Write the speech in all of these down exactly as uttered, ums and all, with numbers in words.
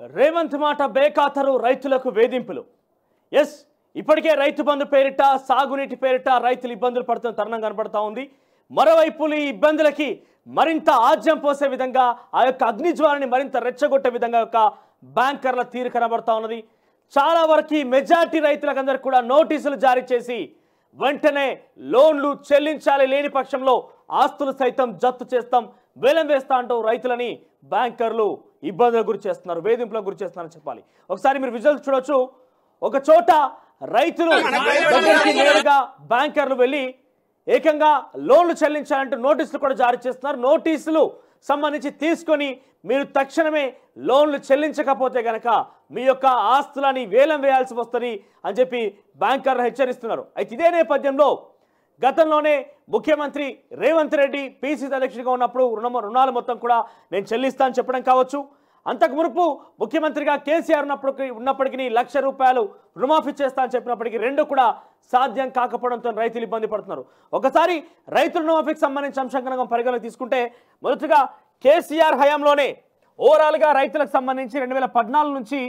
రేవంత్ మాట బేఖాతరు రైతులకు వేధింపులు. ఎస్, ఇప్పటికే రైతు బంధు పేరిట సాగునీటి పేరిట రైతులు ఇబ్బందులు పడుతున్న తరుణం కనబడతా ఉంది. మరోవైపు ఈ ఇబ్బందులకి మరింత ఆజ్యం పోసే విధంగా ఆ యొక్క అగ్నిజ్వాలని మరింత రెచ్చగొట్టే విధంగా యొక్క బ్యాంకర్ల తీరు కనబడతా ఉన్నది. చాలా వరకు మెజార్టీ రైతులకందరికీ కూడా నోటీసులు జారీ చేసి వెంటనే లోన్లు చెల్లించాలి, లేని పక్షంలో ఆస్తులు సైతం జప్తు చేస్తాం, వేలం వేస్తా అంటూ రైతులని బ్యాంకర్లు ఇబ్బందులకు గురి చేస్తున్నారు, వేధింపులకు గురి చేస్తున్నారని చెప్పాలి. ఒకసారి మీరు విజువల్స్ చూడొచ్చు. ఒక చోట రైతులు దగ్గరికి నేరుగా బ్యాంకర్లు వెళ్ళి ఏకంగా లోన్లు చెల్లించాలంటూ నోటీసులు కూడా జారీ చేస్తున్నారు. నోటీసులు సంబంధించి తీసుకొని మీరు తక్షణమే లోన్లు చెల్లించకపోతే గనక మీ యొక్క ఆస్తులని వేలం వేయాల్సి వస్తుంది అని చెప్పి బ్యాంకర్లు హెచ్చరిస్తున్నారు. అయితే ఇదే నేపథ్యంలో గతంలోనే ముఖ్యమంత్రి రేవంత్ రెడ్డి పీసీసీ అధ్యక్షుడిగా ఉన్నప్పుడు రుణ రుణాలు మొత్తం కూడా నేను చెల్లిస్తానని చెప్పడం కావచ్చు, అంతకు మునుపు ముఖ్యమంత్రిగా కేసీఆర్ ఉన్నప్పుడు ఉన్నప్పటికీ లక్ష రూపాయలు రుణమాఫీ చేస్తా అని చెప్పినప్పటికీ రెండు కూడా సాధ్యం కాకపోవడంతో రైతులు ఇబ్బంది పడుతున్నారు. ఒకసారి రైతుల రుణమాఫీకి సంబంధించిన అంశం కనుక పరిగణలోకి తీసుకుంటే మొదటగా కేసీఆర్ హయాంలోనే ఓవరాల్గా రైతులకు సంబంధించి రెండు వేల పద్నాలుగు నుంచి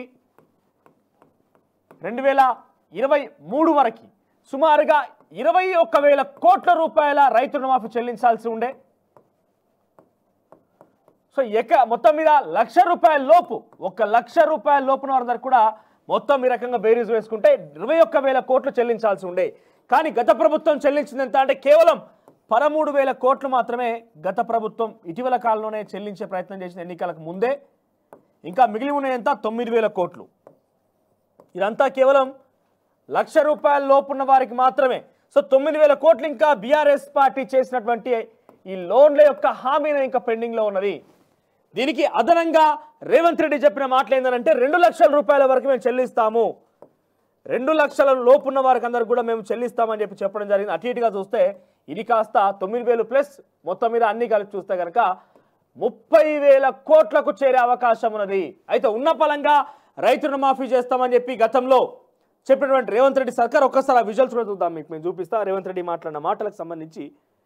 రెండు వేల ఇరవై మూడు వరకు సుమారుగా ఇరవై ఒక్క వేల కోట్ల రూపాయల రైతు రుణమాఫీ చెల్లించాల్సి ఉండే. సో ఎక మొత్తం మీద లక్ష రూపాయల లోపు ఒక లక్ష రూపాయల లోపున వారందరూ కూడా మొత్తం ఈ రకంగా బేరీజ్ వేసుకుంటే ఇరవై ఒక్క వేల కోట్లు చెల్లించాల్సి ఉండే. కానీ గత ప్రభుత్వం చెల్లించింది ఎంత అంటే కేవలం పదమూడు వేల కోట్లు మాత్రమే గత ప్రభుత్వం ఇటీవల కాలంలోనే చెల్లించే ప్రయత్నం చేసిన ఎన్నికలకు ముందే. ఇంకా మిగిలి ఉన్నాయంత తొమ్మిది వేల కోట్లు. ఇదంతా కేవలం లక్ష రూపాయల లోపున్న వారికి మాత్రమే. సో తొమ్మిది వేల కోట్లు ఇంకా బీఆర్ఎస్ పార్టీ చేసినటువంటి ఈ లోన్ల యొక్క హామీని ఇంకా పెండింగ్లో ఉన్నది. దీనికి అదనంగా రేవంత్ రెడ్డి చెప్పిన మాటలు ఏంటంటే రెండు లక్షల రూపాయల వరకు మేము చెల్లిస్తాము, రెండు లక్షల లోపున్న వారికి అందరికి కూడా మేము చెల్లిస్తామని చెప్పి చెప్పడం జరిగింది. అటు ఇటుగా చూస్తే ఇది కాస్త తొమ్మిది వేలు ప్లస్ మొత్తం మీద అన్ని కలిపి చూస్తే కనుక ముప్పై వేల కోట్లకు చేరే అవకాశం ఉన్నది. అయితే ఉన్న పలంగా రైతు రుణమాఫీ చేస్తామని చెప్పి గతంలో చెప్పినటువంటి రేవంత్ రెడ్డి సర్కార్ ఒక్కసారి ఆ విజువల్స్ కూడా చూద్దాం, మీకు మేము చూపిస్తా. రేవంత్ రెడ్డి మాట్లాడిన మాటలకు సంబంధించి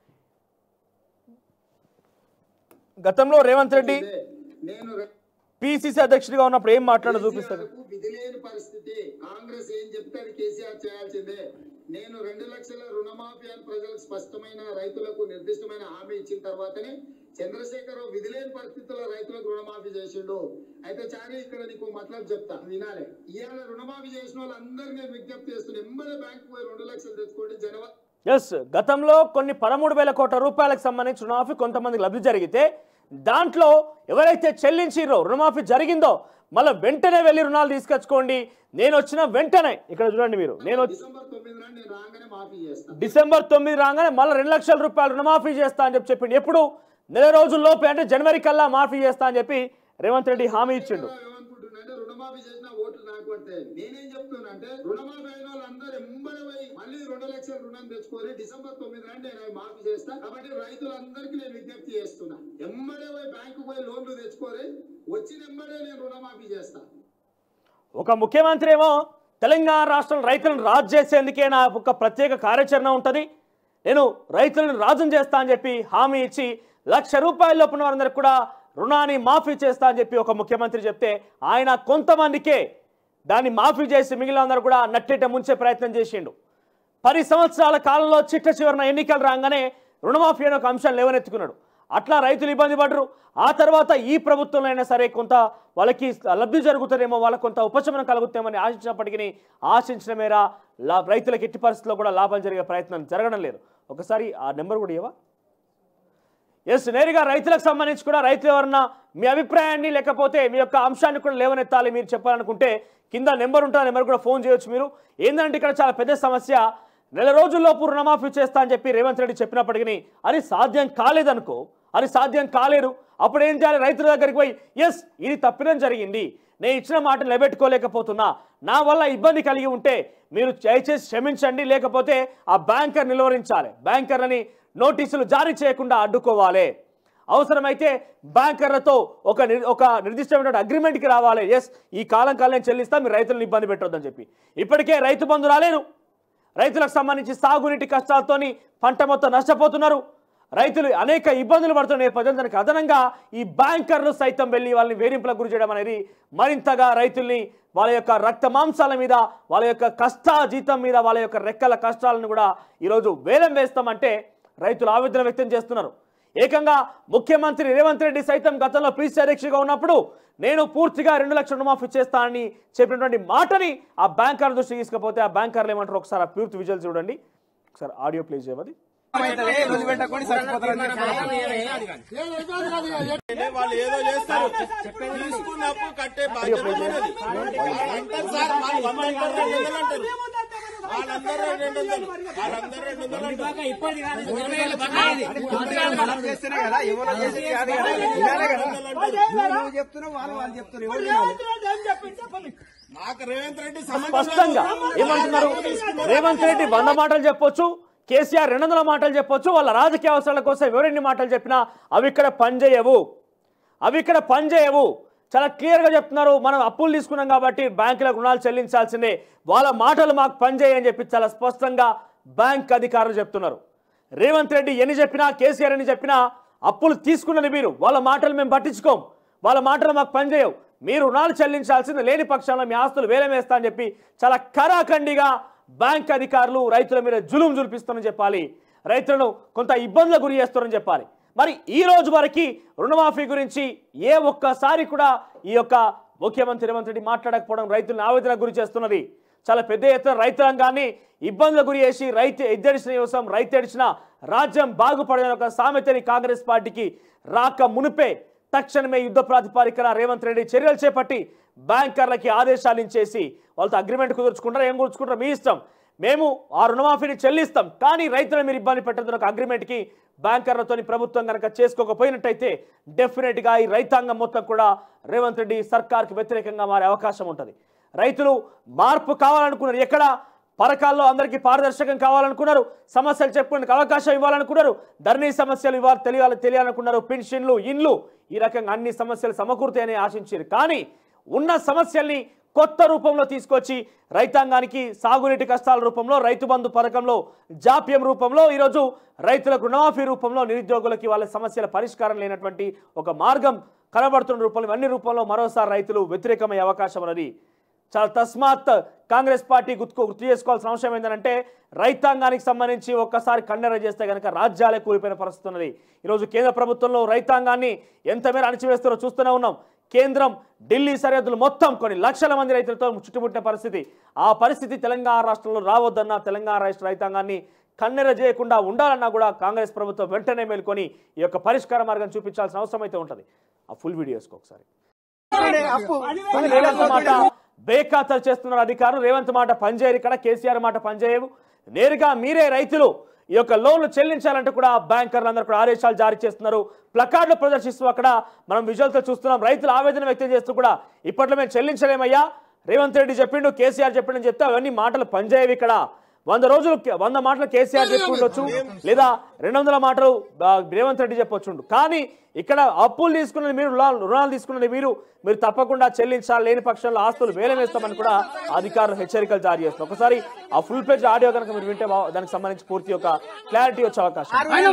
గతంలో రేవంత్ రెడ్డి పిసిసి అధ్యక్షుడిగా ఉన్నప్పుడు ఏం మాట్లాడో చూపిస్తారు. విధి లేని పరిస్థితి, కాంగ్రెస్ ఏం చెప్తే అది కేసీఆర్ చేయాల్సిందే. నేను రెండు లక్షల రుణమాఫీ అని ప్రజలకు స్పష్టమైన రైతులకు నిర్దిష్టమైన హామీ ఇచ్చిన తర్వాతనే చంద్రశేఖరరావు విధి లేని పరిస్థితుల్లో రైతులకు రుణమాఫీ చేసిండు. అయితే చారి ఇక్కడ నీకు మతలబ్ చెప్తా వినాలి. ఇవాళ రుణమాఫీ చేసిన వాళ్ళందరూ నేను విజ్ఞప్తి చేస్తున్నా, ఎంబడే బ్యాంకు పోయి రెండు లక్షలు తెచ్చుకోండి జనవరి. ఎస్, గతంలో కొన్ని పదమూడు వేల కోట్ల రూపాయలకు సంబంధించి రుణమాఫీ కొంతమందికి లబ్ధి జరిగితే దాంట్లో ఎవరైతే చెల్లించిరో రుణమాఫీ జరిగిందో మళ్ళీ వెంటనే వెళ్ళి రుణాలు తీసుకొచ్చుకోండి. నేను వచ్చిన వెంటనే ఇక్కడ చూడండి మీరు, నేను డిసెంబర్ తొమ్మిది రాగానే మళ్ళీ రెండు లక్షల రూపాయలు రుణమాఫీ చేస్తా అని చెప్పి చెప్పిండు. ఎప్పుడు నెల రోజుల్లోపే అంటే జనవరి కల్లా మాఫీ చేస్తా అని చెప్పి రేవంత్ రెడ్డి హామీ ఇచ్చిండు. రుణమాఫీ చేసిన ఓట్లు నాకు పడితే నేనేం చెప్తున్నా అంటే రుణమాఫీ అయిన వాళ్ళందరూ ఎంబడి పోయి మళ్ళీ రెండు లక్షల రుణం తెచ్చుకొని డిసెంబర్ తొమ్మిది నాడు నేను మాఫీ చేస్తా. కాబట్టి రైతులందరికీ నేను విజ్ఞప్తి చేస్తున్నా, ఎంబడే పోయి బ్యాంకు పోయి లోన్లు తెచ్చుకొని వచ్చిన ఎంబడే నేను రుణమాఫీ చేస్తా. ఒక ముఖ్యమంత్రి ఏమో తెలంగాణ రాష్ట్రం రైతులను రాజు చేసేందుకే నా ఒక ప్రత్యేక కార్యాచరణ ఉంటుంది, నేను రైతులను రాజును చేస్తా అని చెప్పి హామీ ఇచ్చి లక్ష రూపాయల లోపున వారందరికీ కూడా రుణాన్ని మాఫీ చేస్తా అని చెప్పి ఒక ముఖ్యమంత్రి చెప్తే ఆయన కొంతమందికే దాన్ని మాఫీ చేసి మిగిలిన అందరూ కూడా నట్టేట ముంచే ప్రయత్నం చేసిండు. పది సంవత్సరాల కాలంలో చిట్ట చివరిన ఎన్నికలు రాగానే రుణమాఫీ అనే ఒక అంశాన్ని లేవనెత్తుకున్నాడు. అట్లా రైతులు ఇబ్బంది పడరు. ఆ తర్వాత ఈ ప్రభుత్వంలో అయినా సరే కొంత వాళ్ళకి లబ్ధి జరుగుతుందేమో, వాళ్ళకి కొంత ఉపశమనం కలుగుతామని ఆశించినప్పటికీ ఆశించిన మేర లా రైతులకు ఎట్టి పరిస్థితుల్లో కూడా లాభం జరిగే ప్రయత్నం జరగడం లేదు. ఒకసారి ఆ నెంబర్ కూడా ఇవ్వవా? ఎస్, నేరుగా రైతులకు సంబంధించి కూడా రైతులు ఎవరన్నా మీ అభిప్రాయాన్ని లేకపోతే మీ యొక్క అంశాన్ని కూడా లేవనెత్తాలి మీరు చెప్పాలనుకుంటే కింద నెంబర్ ఉంటుంది, ఆ నెంబర్ కూడా ఫోన్ చేయొచ్చు మీరు. ఏంటంటే ఇక్కడ చాలా పెద్ద సమస్య, నెల రోజుల్లోపు రుణమాఫీ చేస్తా అని చెప్పి రేవంత్ రెడ్డి చెప్పినప్పటికీ అది సాధ్యం కాలేదనుకో, అది సాధ్యం కాలేదు. అప్పుడు ఏం చేయాలి? రైతుల దగ్గరికి పోయి ఎస్ ఇది తప్పిదం జరిగింది, నేను ఇచ్చిన మాట నిలబెట్టుకోలేకపోతున్నా, నా వల్ల ఇబ్బంది కలిగి ఉంటే మీరు దయచేసి క్షమించండి, లేకపోతే ఆ బ్యాంకర్ నిలువరించాలి, బ్యాంకర్లని నోటీసులు జారీ చేయకుండా అడ్డుకోవాలి, అవసరమైతే బ్యాంకర్లతో ఒక ఒక నిర్దిష్టమైన అగ్రిమెంట్కి రావాలి. ఎస్ ఈ కాలం కాలం చెల్లిస్తా, మీరు రైతులను ఇబ్బంది పెట్టొద్దని చెప్పి. ఇప్పటికే రైతు బంధు రాలేదు, రైతులకు సంబంధించి సాగునీటి కష్టాలతోని పంట మొత్తం నష్టపోతున్నారు. రైతులు అనేక ఇబ్బందులు పడుతున్న నేపథ్యం దానికి అదనంగా ఈ బ్యాంకర్లు సైతం వెళ్లి వాళ్ళని వేధింపులకు గురి చేయడం అనేది మరింతగా రైతుల్ని వాళ్ళ యొక్క రక్త మాంసాల మీద వాళ్ళ యొక్క కష్ట జీతం మీద వాళ్ళ యొక్క రెక్కల కష్టాలను కూడా ఈరోజు వేలం వేస్తామంటే రైతులు ఆవేదన వ్యక్తం చేస్తున్నారు. ఏకంగా ముఖ్యమంత్రి రేవంత్ రెడ్డి సైతం గతంలో పీసీ అధ్యక్షుడిగా ఉన్నప్పుడు నేను పూర్తిగా రెండు లక్షల రుణమాఫీ చేస్తానని చెప్పినటువంటి మాటని ఆ బ్యాంకర్ల దృష్టికి తీసుకపోతే ఆ బ్యాంకర్లు ఏమంటారు ఒకసారి ఆ పూర్తి విజువల్ చూడండి. ఒకసారి ఆడియో ప్లే చేయవది. వాళ్ళు ఏదో చేస్తారు, తీసుకున్నప్పుడు కట్టే బాధ్యత వాళ్ళందరూ రెండు వందలు వాళ్ళందరూ రెండు వందలు నాకు రేవంత్ రెడ్డి స్పష్టంగా ఏమంటున్నారు? రేవంత్ రెడ్డి వంద మాటలు చెప్పొచ్చు, కేసీఆర్ రెండు వందల మాటలు చెప్పొచ్చు, వాళ్ళ రాజకీయ అవసరాల కోసం ఎవరెన్ని మాటలు చెప్పినా అవి ఇక్కడ పనిచేయవు, అవి ఇక్కడ పనిచేయవు. చాలా క్లియర్గా చెప్తున్నారు, మనం అప్పులు తీసుకున్నాం కాబట్టి బ్యాంకులకు రుణాలు చెల్లించాల్సిందే, వాళ్ళ మాటలు మాకు పనిచేయని చెప్పి చాలా స్పష్టంగా బ్యాంక్ అధికారులు చెప్తున్నారు. రేవంత్ రెడ్డి ఎన్ని చెప్పినా, కేసీఆర్ ఎన్ని చెప్పినా అప్పులు తీసుకున్నది మీరు, వాళ్ళ మాటలు మేము పట్టించుకోం, వాళ్ళ మాటలు మాకు పనిచేయవు, మీరు రుణాలు చెల్లించాల్సింది, లేని పక్షంలో మీ ఆస్తులు వేలం వేస్తా అని చెప్పి చాలా కరాఖండిగా బ్యాంక్ అధికారులు రైతుల మీద జులుం జులిపిస్తారని చెప్పాలి, రైతులను కొంత ఇబ్బందులకు గురి చేస్తారని చెప్పాలి. మరి ఈ రోజు వరకు రుణమాఫీ గురించి ఏ ఒక్కసారి కూడా ఈ యొక్క ముఖ్యమంత్రి రేవంత్ రెడ్డి మాట్లాడకపోవడం రైతులను ఆవేదనకు గురి చేస్తున్నది. చాలా పెద్ద ఎత్తున రైతాంగాన్ని ఇబ్బందులకు గురి చేసి రైతు ఎద్దడిచిన వ్యవసాయం రైతు ఎడిచిన రాజ్యం బాగుపడని ఒక సామెతని కాంగ్రెస్ పార్టీకి రాక మునిపే తక్షణమే యుద్ధ ప్రాతిపదికన రేవంత్ రెడ్డి చర్యలు చేపట్టి బ్యాంకర్లకి ఆదేశాలు ఇచ్చేసి వాళ్ళతో అగ్రిమెంట్ కుదుర్చుకుంటారా, ఏం కుదుర్చుకుంటారా మీ ఇష్టం, మేము ఆ రుణమాఫీని చెల్లిస్తాం, కానీ రైతులను మీరు ఇబ్బంది పెట్టద్దు ఒక అగ్రిమెంట్కి బ్యాంకర్లతో ప్రభుత్వం కనుక చేసుకోకపోయినట్టయితే డెఫినెట్గా ఈ రైతాంగం మొత్తం కూడా రేవంత్ రెడ్డి సర్కార్కి వ్యతిరేకంగా మారే అవకాశం ఉంటుంది. రైతులు మార్పు కావాలనుకున్నారు, ఎక్కడ పథకాల్లో అందరికీ పారదర్శకం కావాలనుకున్నారు, సమస్యలు చెప్పుకోవడానికి అవకాశం ఇవ్వాలనుకున్నారు, ధరణి సమస్యలు ఇవ్వాలి తెలియాలి తెలియాలనుకున్నారు, పెన్షన్లు, ఇండ్లు, ఈ రకంగా అన్ని సమస్యలు సమకూరుతాయని ఆశించారు. కానీ ఉన్న సమస్యల్ని కొత్త రూపంలో తీసుకొచ్చి రైతాంగానికి సాగునీటి కష్టాల రూపంలో, రైతు బంధు పథకంలో జాప్యం రూపంలో, ఈరోజు రైతులకు రుణమాఫీ రూపంలో, నిరుద్యోగులకి వాళ్ళ సమస్యల పరిష్కారం లేనటువంటి ఒక మార్గం కనబడుతున్న రూపంలో, అన్ని రూపంలో మరోసారి రైతులు వ్యతిరేకమయ్యే అవకాశం ఉన్నది. చాలా తస్మాత్ కాంగ్రెస్ పార్టీ గుర్తు గుర్తు చేసుకోవాల్సిన అవసరం ఏంటంటే రైతాంగానికి సంబంధించి ఒక్కసారి కన్నెర చేస్తే కనుక రాజ్యాలే కూలిపోయిన పరిస్థితి ఉన్నది. ఈరోజు కేంద్ర ప్రభుత్వంలో రైతాంగాన్ని ఎంత మేర అణచివేస్తారో చూస్తూనే ఉన్నాం. కేంద్రం ఢిల్లీ సరిహద్దులు మొత్తం కొన్ని లక్షల మంది రైతులతో చుట్టుముట్టిన పరిస్థితి. ఆ పరిస్థితి తెలంగాణ రాష్ట్రంలో రావద్దన్న తెలంగాణ రాష్ట్ర రైతాంగాన్ని కన్నెర చేయకుండా ఉండాలన్నా కూడా కాంగ్రెస్ ప్రభుత్వం వెంటనే మేల్కొని ఈ యొక్క పరిష్కార మార్గం చూపించాల్సిన అవసరం అయితే ఉంటుంది. ఆ ఫుల్ వీడియోస్కి ఒకసారి మాట బేఖాతరు చేస్తున్నారు అధికారులు. రేవంత్ మాట పనిచేయరు, ఇక్కడ కేసీఆర్ మాట పనిచేయవు. నేరుగా మీరే రైతులు ఈ యొక్క లోన్లు చెల్లించాలంటే కూడా బ్యాంకర్లు అందరూ కూడా ఆదేశాలు జారీ చేస్తున్నారు. ప్లకార్డులు ప్రదర్శిస్తూ అక్కడ మనం విజువల్తో చూస్తున్నాం. రైతులు ఆవేదన వ్యక్తం చేస్తూ కూడా ఇప్పట్లో మేము చెల్లించలేమయ్యా, రేవంత్ రెడ్డి చెప్పిండు, కేసీఆర్ చెప్పిండు చెప్తే అవన్నీ మాటలు పనిచేయవు. ఇక్కడ వంద రోజులు వంద మాటలు కేసీఆర్ చెప్పుకుండొచ్చు, లేదా రెండు వందల మాటలు రేవంత్ రెడ్డి చెప్పొచ్చుండు. కానీ ఇక్కడ అప్పులు తీసుకున్నది మీరు, రుణాలు తీసుకున్నది మీరు, మీరు తప్పకుండా చెల్లించాలి, లేని పక్షంలో ఆస్తులు వేలం వేస్తామని కూడా అధికారులు హెచ్చరికలు జారీ చేస్తారు. ఒకసారి ఆ ఫుల్ పేజ్ ఆడియో కనుక మీరు వింటే దానికి సంబంధించి పూర్తి ఒక క్లారిటీ వచ్చే అవకాశం.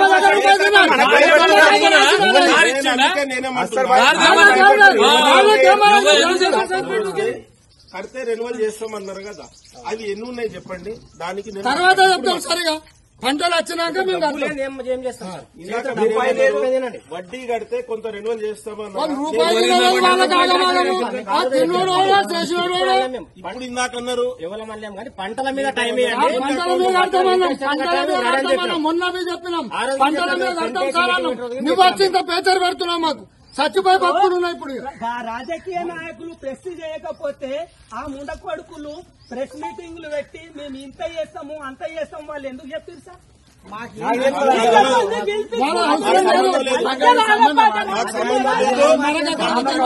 కడితే రెన్యువల్ చేస్తామన్నారు కదా, అవి ఎన్ని ఉన్నాయి చెప్పండి, దానికి తర్వాత చెప్తాం. సరిగా పంటలు వచ్చినాక వడ్డీ కడితే కొంత రెన్యువల్ చేస్తామన్నారు. ఇప్పుడు ఇందాక అన్నారు పంటల మీద టైం మొన్నవి చెప్పినాం, పంటల మీద కడతాం సార్. నువ్వు వచ్చింత పేచర్ పెడుతున్నావు, మాకు చచ్చిపోయి భక్తులు ఉన్నాయి. ఇప్పుడు రాజకీయ నాయకులు ప్రెస్ చేయకపోతే ఆ ముండ కొడుకులు ప్రెస్ మీటింగ్లు పెట్టి మేము ఇంత చేస్తాము అంత చేస్తాము వాళ్ళు ఎందుకు చెప్తారు సార్? వాళ్ళ అవసరం లేదు.